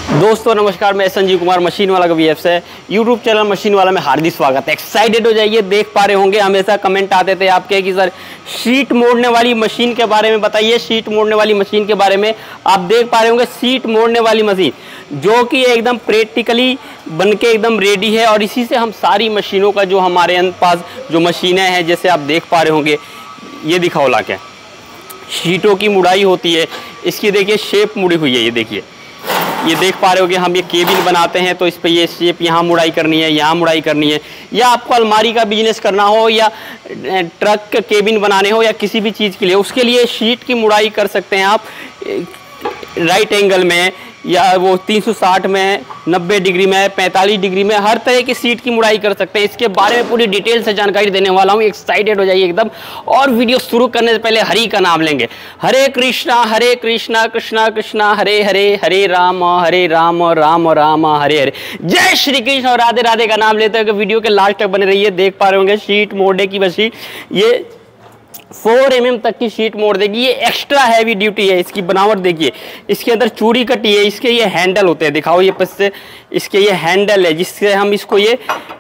दोस्तों नमस्कार, मैं संजीव कुमार मशीन वाला कभी ऐप्स है यूट्यूब चैनल मशीन वाला में हार्दिक स्वागत है। एक्साइटेड हो जाइए। देख पा रहे होंगे हमेशा कमेंट आते थे आपके कि सर शीट मोड़ने वाली मशीन के बारे में बताइए। शीट मोड़ने वाली मशीन के बारे में आप देख पा रहे होंगे शीट मोड़ने वाली मशीन जो कि एकदम प्रैक्टिकली बन के एकदम रेडी है। और इसी से हम सारी मशीनों का जो हमारे पास जो मशीनें हैं, जैसे आप देख पा रहे होंगे, ये दिखाओ ला के शीटों की मुड़ाई होती है। इसकी देखिए शेप मुड़ी हुई है। ये देखिए, ये देख पा रहे हो कि हम ये केबिन बनाते हैं तो इस पे ये शेप यहाँ मुड़ाई करनी है, यहाँ मुड़ाई करनी है। या आपको अलमारी का बिजनेस करना हो या ट्रक के केबिन बनाने हो या किसी भी चीज़ के लिए, उसके लिए शीट की मुड़ाई कर सकते हैं आप राइट एंगल में, या वो 360 में, 90 डिग्री में, 45 डिग्री में, हर तरह की सीट की मुड़ाई कर सकते हैं। इसके बारे में पूरी डिटेल से जानकारी देने वाला हूँ। एक्साइटेड हो जाइए एकदम। और वीडियो शुरू करने से पहले हरि का नाम लेंगे। हरे कृष्णा कृष्णा कृष्णा हरे हरे, हरे राम राम राम हरे हरे। जय श्री कृष्ण और राधे राधे का नाम लेते हुए वीडियो के लास्ट तक बने रहिए। देख पा रहे होंगे शीट मोड़ने की मशीन ये 4 mm तक की शीट मोड़ देगी। ये एक्स्ट्रा हैवी ड्यूटी है। इसकी बनावट देखिए, इसके अंदर चूड़ी कटी है, इसके ये हैंडल होते हैं, दिखाओ ये पस से, इसके ये हैंडल है जिससे हम इसको ये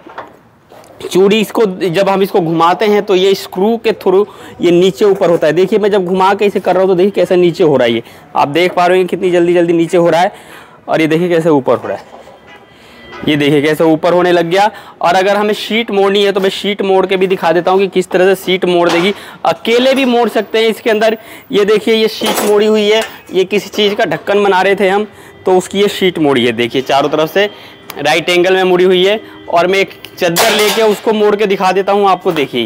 चूड़ी, इसको जब हम इसको घुमाते हैं तो ये स्क्रू के थ्रू ये नीचे ऊपर होता है। देखिए मैं जब घुमा के इसे कर रहा हूँ तो देखिए कैसे नीचे हो रहा है। ये आप देख पा रहे हो कितनी जल्दी जल्दी नीचे हो रहा है, और ये देखिए कैसे ऊपर हो रहा है। ये देखिए कैसे ऊपर होने लग गया। और अगर हमें शीट मोड़नी है तो मैं शीट मोड़ के भी दिखा देता हूँ कि किस तरह से शीट मोड़ देगी। अकेले भी मोड़ सकते हैं इसके अंदर। ये देखिए ये शीट मोड़ी हुई है। ये किसी चीज़ का ढक्कन बना रहे थे हम, तो उसकी ये शीट मोड़ी है। देखिए चारों तरफ से राइट एंगल में मुड़ी हुई है। और मैं एक चद्दर लेके उसको मोड़ के दिखा देता हूँ आपको। देखिए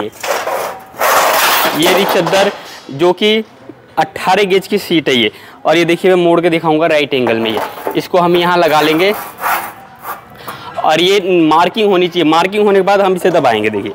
ये रही चद्दर जो कि 18 गेज की सीट है ये। और ये देखिए मैं मोड़ के दिखाऊँगा राइट एंगल में। ये इसको हम यहाँ लगा लेंगे और ये मार्किंग होनी चाहिए। मार्किंग होने के बाद हम इसे दबाएंगे। देखिए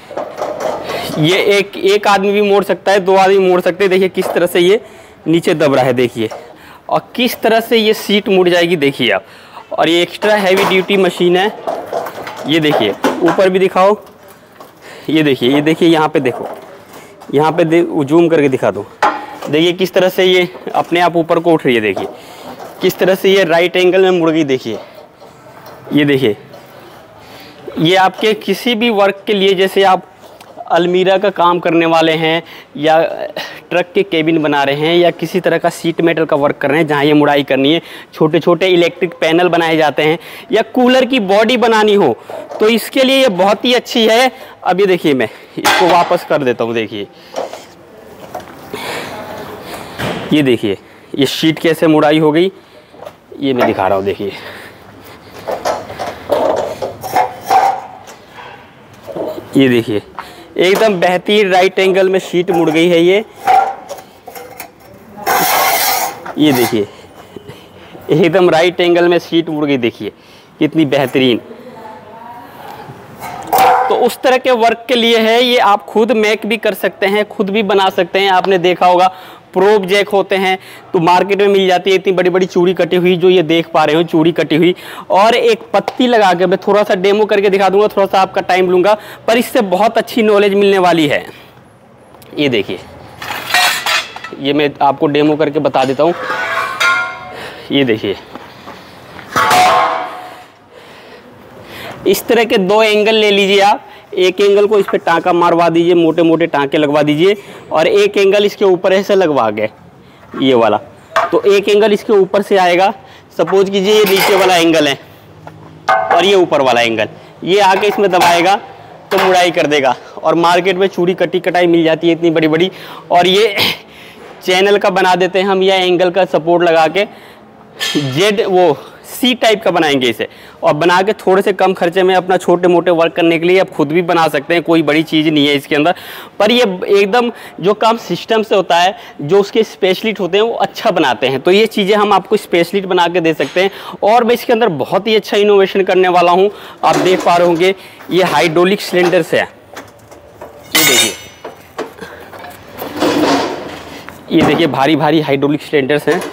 ये एक आदमी भी मोड़ सकता है, 2 आदमी मोड़ सकते हैं। देखिए किस तरह से ये नीचे दब रहा है, देखिए, और किस तरह से ये सीट मुड़ जाएगी देखिए आप। और ये एक्स्ट्रा हैवी ड्यूटी मशीन है। ये देखिए ऊपर भी दिखाओ। ये देखिए यहाँ पे देखो, यहाँ पे जूम करके दिखा दो। देखिए किस तरह से ये अपने आप ऊपर को उठ रही है। देखिए किस तरह से ये राइट एंगल में मुड़ गई। देखिए ये देखिए, ये आपके किसी भी वर्क के लिए, जैसे आप अलमीरा का काम करने वाले हैं या ट्रक के केबिन बना रहे हैं या किसी तरह का सीट मेटल का वर्क कर रहे हैं जहाँ ये मुड़ाई करनी है, छोटे छोटे इलेक्ट्रिक पैनल बनाए जाते हैं या कूलर की बॉडी बनानी हो, तो इसके लिए ये बहुत ही अच्छी है। अब ये देखिए मैं इसको वापस कर देता हूँ। देखिए ये देखिए ये शीट कैसे मुड़ाई हो गई, ये मैं दिखा रहा हूँ। देखिए ये देखिए एकदम बेहतरीन राइट एंगल में शीट मुड़ गई है। ये देखिए एकदम राइट एंगल में शीट मुड़ गई। देखिए कितनी बेहतरीन। तो उस तरह के वर्क के लिए है ये। आप खुद मेक भी कर सकते हैं, खुद भी बना सकते हैं। आपने देखा होगा प्रोब जैक होते हैं तो मार्केट में मिल जाती है इतनी बड़ी बड़ी चूड़ी कटी हुई, जो ये देख पा रहे हो चूड़ी कटी हुई। और एक पत्ती लगा के मैं थोड़ा सा डेमो करके दिखा दूंगा, थोड़ा सा आपका टाइम लूँगा, पर इससे बहुत अच्छी नॉलेज मिलने वाली है। ये देखिए ये मैं आपको डेमो करके बता देता हूँ। ये देखिए इस तरह के 2 एंगल ले लीजिए आप। एक एंगल को इस पे टाँका मारवा दीजिए, मोटे मोटे टाँके लगवा दीजिए, और एक एंगल इसके ऊपर ऐसे लगवा के ये वाला, तो एक एंगल इसके ऊपर से आएगा। सपोज कीजिए ये नीचे वाला एंगल है और ये ऊपर वाला एंगल, ये आके इसमें दबाएगा तो मुड़ाई कर देगा। और मार्केट में चूड़ी कटी कटाई मिल जाती है इतनी बड़ी बड़ी, और ये चैनल का बना देते हैं हम, या एंगल का सपोर्ट लगा के जेड वो सी टाइप का बनाएंगे इसे, और बना के थोड़े से कम खर्चे में अपना छोटे मोटे वर्क करने के लिए आप खुद भी बना सकते हैं। कोई बड़ी चीज़ नहीं है इसके अंदर, पर ये एकदम जो काम सिस्टम से होता है, जो उसके स्पेशलिस्ट होते हैं वो अच्छा बनाते हैं। तो ये चीज़ें हम आपको स्पेशलिस्ट बना के दे सकते हैं। और मैं इसके अंदर बहुत ही अच्छा इनोवेशन करने वाला हूँ। आप देख पा रहे होंगे ये हाइड्रोलिक सिलेंडर से है। ये देखिए भारी भारी हाइड्रोलिक सिलेंडर्स हैं।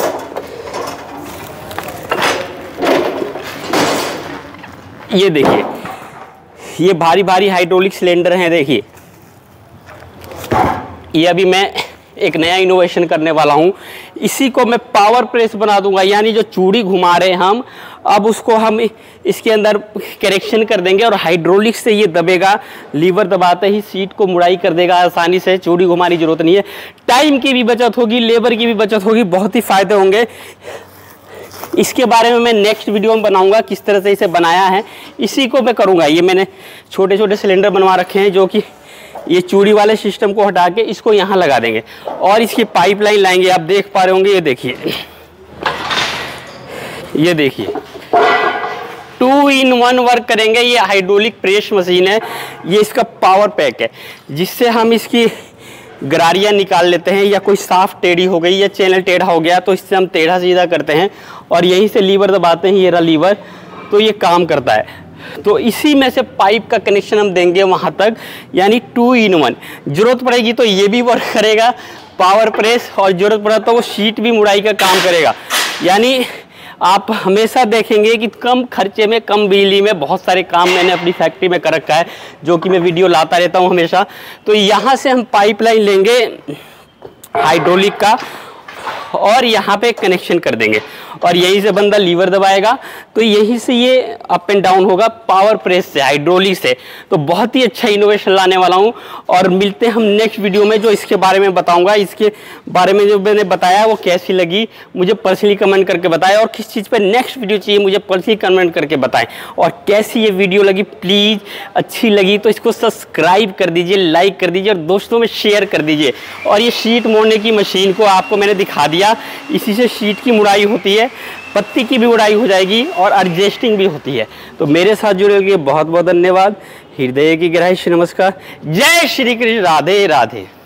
ये देखिए ये भारी भारी हाइड्रोलिक सिलेंडर हैं। देखिए ये अभी मैं एक नया इनोवेशन करने वाला हूँ। इसी को मैं पावर प्रेस बना दूंगा, यानी जो चूड़ी घुमा रहे हैं हम, अब उसको हम इसके अंदर करेक्शन कर देंगे और हाइड्रोलिक से ये दबेगा। लीवर दबाते ही सीट को मुड़ाई कर देगा आसानी से, चूड़ी घुमाने की जरूरत नहीं है। टाइम की भी बचत होगी, लेबर की भी बचत होगी, बहुत ही फायदे होंगे। इसके बारे में मैं नेक्स्ट वीडियो में बनाऊंगा, किस तरह से इसे बनाया है, इसी को मैं करूंगा। ये मैंने छोटे छोटे सिलेंडर बनवा रखे हैं, जो कि ये चूड़ी वाले सिस्टम को हटा के इसको यहाँ लगा देंगे और इसकी पाइपलाइन लाएंगे। आप देख पा रहे होंगे, ये देखिए, ये देखिए 2 in 1 वर्क करेंगे। ये हाइड्रोलिक प्रेस मशीन है, ये इसका पावर पैक है, जिससे हम इसकी गरारियाँ निकाल लेते हैं, या कोई साफ टेढ़ी हो गई या चैनल टेढ़ा हो गया तो इससे हम टेढ़ा सीधा करते हैं और यहीं से लीवर दबाते हैं, ये रहा लीवर, तो ये काम करता है। तो इसी में से पाइप का कनेक्शन हम देंगे वहाँ तक, यानी 2 in 1। जरूरत पड़ेगी तो ये भी वर्क करेगा पावर प्रेस, और जरूरत पड़ा तो वो शीट भी मुड़ाई का काम करेगा। यानी आप हमेशा देखेंगे कि कम खर्चे में, कम बिजली में बहुत सारे काम मैंने अपनी फैक्ट्री में कर रखा है, जो कि मैं वीडियो लाता रहता हूँ हमेशा। तो यहाँ से हम पाइपलाइन लेंगे हाइड्रोलिक का और यहाँ पे कनेक्शन कर देंगे और यहीं से बंदा लीवर दबाएगा, तो यहीं से ये अप एंड डाउन होगा पावर प्रेस से, हाइड्रोलिक से। तो बहुत ही अच्छा इनोवेशन लाने वाला हूँ और मिलते हैं हम नेक्स्ट वीडियो में, जो इसके बारे में बताऊंगा। इसके बारे में जो मैंने बताया वो कैसी लगी मुझे पर्सनली कमेंट करके बताएं, और किस चीज़ पर नेक्स्ट वीडियो चाहिए मुझे पर्सनली कमेंट करके बताएं। और कैसी ये वीडियो लगी, प्लीज़ अच्छी लगी तो इसको सब्सक्राइब कर दीजिए, लाइक कर दीजिए और दोस्तों में शेयर कर दीजिए। और ये शीट मोड़ने की मशीन को आपको मैंने दिखा दिया, इसी से शीट की मुड़ाई होती है, पत्ती की भी मुड़ाई हो जाएगी और एडजस्टिंग भी होती है। तो मेरे साथ जुड़ने के लिए बहुत बहुत धन्यवाद। हृदय की गहराई से नमस्कार। जय श्री कृष्ण, राधे राधे।